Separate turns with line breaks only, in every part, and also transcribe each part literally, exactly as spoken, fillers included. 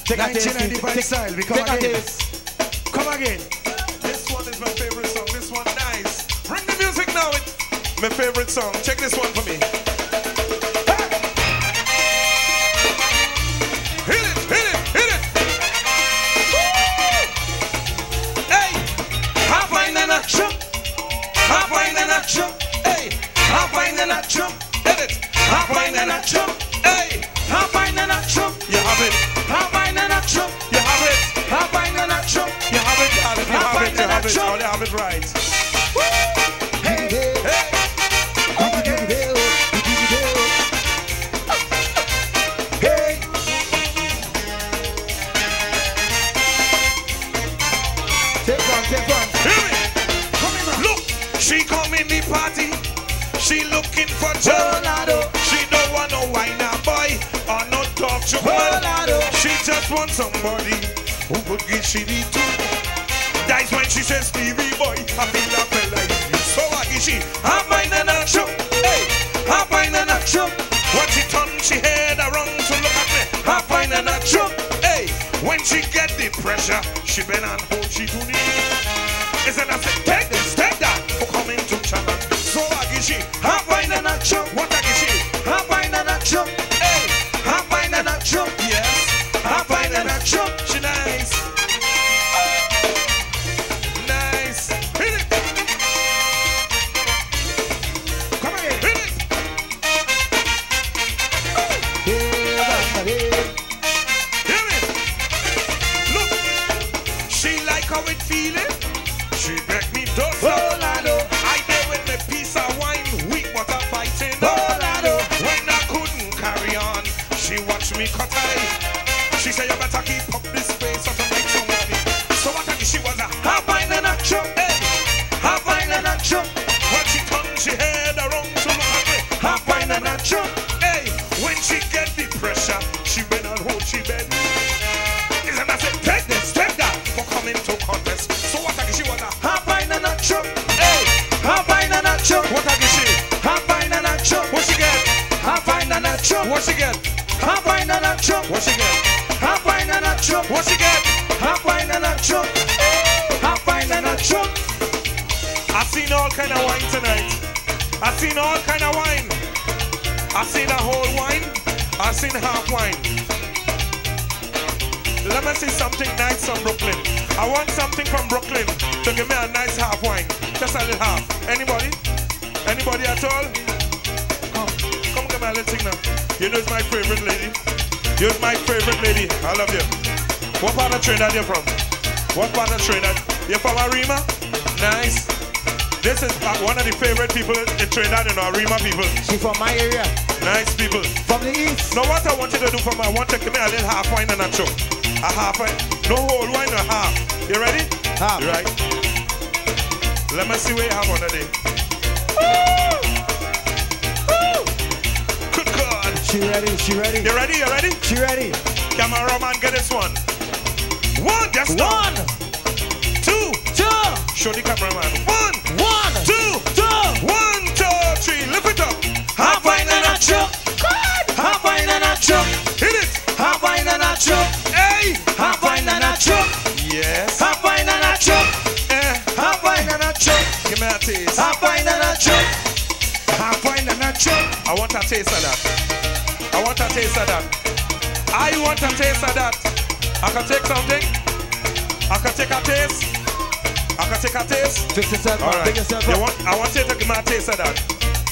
Take a taste.
nineteen ninety-five style. We come
Take a
again.
taste.
Come again.
This one is my favorite song. This one nice. Bring the music now. It's my favorite song. Check this one for me. Hit it, hit it, hit it. Woo! Hey, half wine and a chop. Half wine and a chop. Hey, half wine and a chop. Hit it. Half wine and a chop. Hey, half wine and a chop. You have it. Half wine and a chop. You have it. Half wine and a chop. You have it, darling. You have it. You have it. Oh, you have it right.
Hey, hey,
Hey.
hey. Take one, take one.
Hear me. Look, she come in the party. She looking for joy.
Volado.
She don't want no whiner boy or no talk to
Volado.
She just want somebody who could give she the two. That's when she says Stevie boy, I feel a fella like you. So I give she half wine and a chop. Hey, half wine and a chop. When she turn she head around to look at me. Half wine and a chop. Hey, when she get the pressure, she bend and hold she do the. Isn't I say take this, take that for coming to China. So I give she half wine and a chop. What I give she half wine and a chop. Hey, half wine and a chop. Yes, half wine and a chop. She nice. Nice. Hit it.
Come again.
Hit it. Hear it. Look, she like how it feeling. She break me dust.
Volado.
I did with me piece of wine, weak but I'm fighting.
Volado.
When I couldn't carry on, she watched me cut eye. She said you better keep up this space or to make some money. So I think she was a half wine and a chop. Hey, half wine and a chop. When she turned she head around to look at me. Half wine and a chop. Hey, when she get the pressure, she went and hold she bed. Isn't I said take this, take that for coming to contest. So what I think she was a half wine and a chop. Hey, half wine and a chop. What I think she? Half wine and a chop. What she get? Half wine and a chop. What she get? Half wine and a chop. What she get? Half wine and a chop. What she get? Half wine and a chop. Half wine and a chop. I seen all kind of wine tonight. I seen all kind of wine. I seen a whole wine. I seen half wine. Let me see something nice from Brooklyn. I want something from Brooklyn to give me a nice half wine. Just a little half. Anybody? Anybody at all? Come, come get my little thing now. You know it's my favorite lady. You're my favorite lady. I love you. What part of Trinidad you from? What part of Trinidad? You're from Arima? Nice. This is one of the favorite people in Trinidad, you know, Arima people.
She from my area.
Nice people.
From the east.
Now what I want you to do for me, I want you to give me a little half wine and a choke. A half wine. No whole wine, a half. You ready?
Half.
You right? Let me see what you have on the day. Good God.
She ready, she ready.
You ready? You ready?
She ready.
Cameraman, get this one. One, just now.
One,
Two.
two,
Show the cameraman. One,
one,
two,
two.
one, two, three. Lift it up.
Half wine and a chop. Half wine and a chop.
Hit it.
Half wine and a chop.
Hey.
Half wine and a chop.
Yes.
Half wine and a chop.
Eh.
Half wine and a chop.
Give me a taste.
Half wine and a chop.
Half wine and a chop.
I want a taste of that. I want a taste of that. I want a taste of that. I can take something. I can take a taste. I can take a taste.
Fix yourself
All
up,
right.
pick yourself
You
up.
want, I want you to give me a taste of that.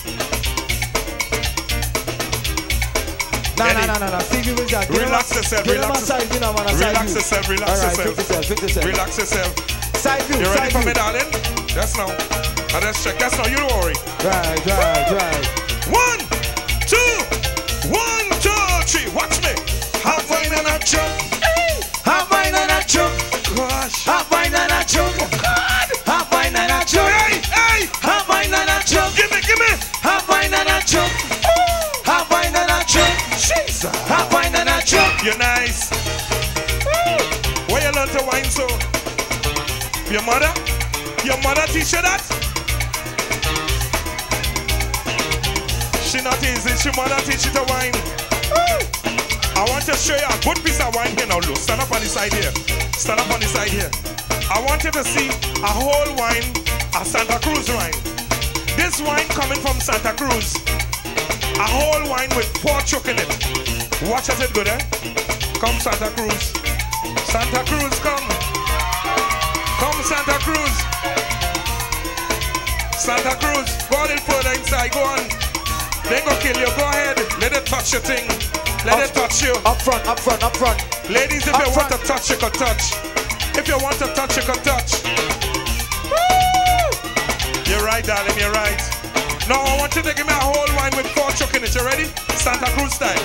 No, no,
Eddie.
no, no, no. Stevie will just
Relax yourself.
Give him a
Relax
side view now, man. A side
Relax
view.
yourself. Relax
All right,
yourself.
fix yourself, fix yourself.
Relax yourself.
Side view,
You ready
side
for
view.
me, darling? Just now. I just check. Just now. You don't worry.
Right, right, right.
One, two, one, two, three. Watch me. Half wine and a chop.
Half wine and a chop.
Gosh.
Half wine and a chop. Half wine and a chop.
Hey, hey.
Half wine and a chop.
Give me, give me.
Half wine and a chop. Half wine and a chop.
Jesus.
Half wine and a chop.
You're nice. Where you learn to wine so? Your mother? Your mother teach you that? She not easy. She mother teach you to wine. I I want to show you a good piece of wine here now, look. Stand up on the side here. Stand up on the side here. I want you to see a whole wine, a Santa Cruz wine. This wine coming from Santa Cruz. A whole wine with pork chook in it. Watch as it good, eh? Come Santa Cruz. Santa Cruz, come. Come Santa Cruz. Santa Cruz, go a little further inside, go on. They go kill you, go ahead. Let it touch your thing. Let up, it touch you.
Up front, up front, up front.
Ladies, if
up
you
front.
want to touch, you can touch. If you want to touch, you can touch. Woo! You're right, darling, you're right. Now I want you to give me a whole wine with pork chook in it. You ready? Santa Cruz style.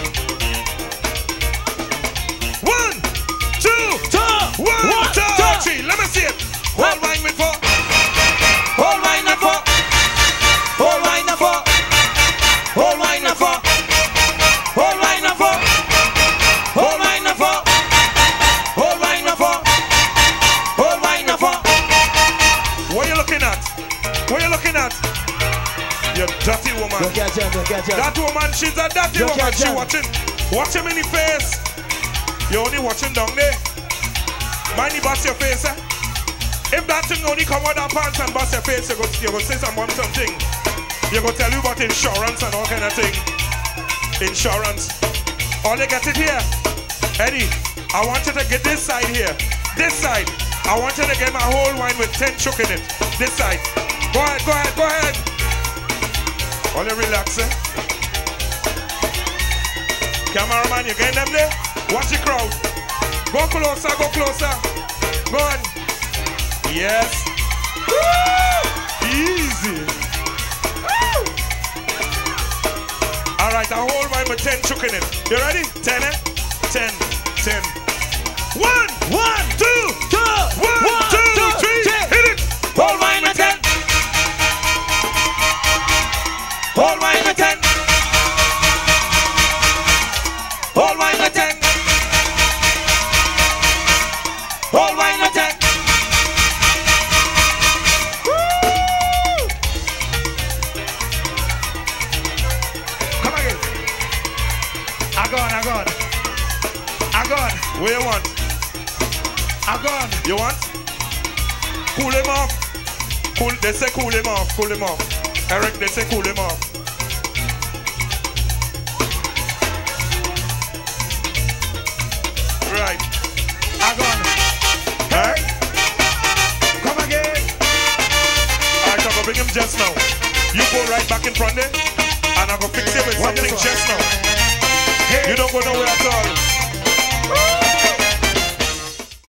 One, two,
Two,
one,
one,
two,
two.
three. Let me see it. Whole wine with pork.
Whole wine and four. Whole wine and four. Whole wine and four. Whole wine and four. Whole wine and four. Whole wine and four. Whole wine and four.
What are you looking at? What are you looking at? You dirty woman.
Look at him, look at him.
That woman, she's a dirty
Look
woman.
at
She
them.
watching. Watch him in the face. You're only watching down there. Mind you bust your face, eh? If that thing only come out of pants and bust your face, you go, you go say some something. You go tell you about insurance and all kind of thing. Insurance. All you get it here. Eddie, I want you to get this side here. This side. I want you to get my whole wine with ten chook in it. This side. Go ahead, go ahead, go ahead. All you relax, eh? Cameraman, you getting them there? Watch the crowd. Go closer, go closer. Go on. Yes. Woo! Easy. Woo! All right, a whole wine with ten chook in it. You ready? Ten, eh? Ten, ten. One,
One,
two,
two,
one,
one,
two,
two,
three.
three.
Hit it.
Whole wine and ten. Whole wine and ten. Whole wine and ten. Whole wine and ten.
Come again. I gone, I gone. I gone,
What you want?
I gone.
You want? Cool him off. Cool. They say cool him off. Cool him off. Eric, they say cool him off. Right.
I gone.
Hey.
Come again.
Alright, I'm gonna bring him just now. You go right back in front there, and I'm gonna fix it with
What
something
this one?
just now.
Hey.
You don't go nowhere at all.